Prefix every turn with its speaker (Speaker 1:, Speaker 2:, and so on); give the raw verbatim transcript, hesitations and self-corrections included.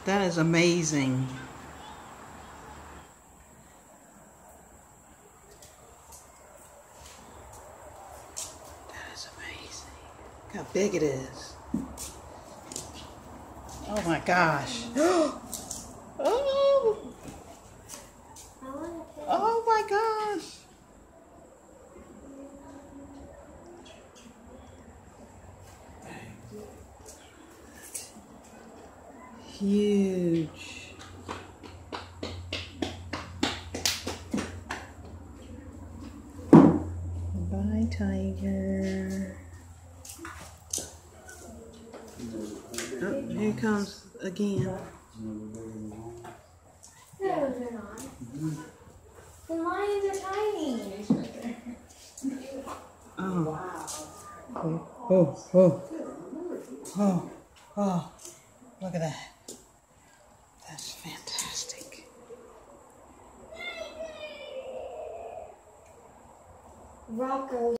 Speaker 1: That is amazing. That is amazing. Look how big it is. Oh my gosh. Oh! Oh my gosh. Huge. Bye, tiger. Oh, here it comes again.
Speaker 2: No, they're not. The lions are tiny.
Speaker 1: Oh. Wow. Oh, oh, oh. Oh, oh. Look at that. That's fantastic.
Speaker 2: Rocco's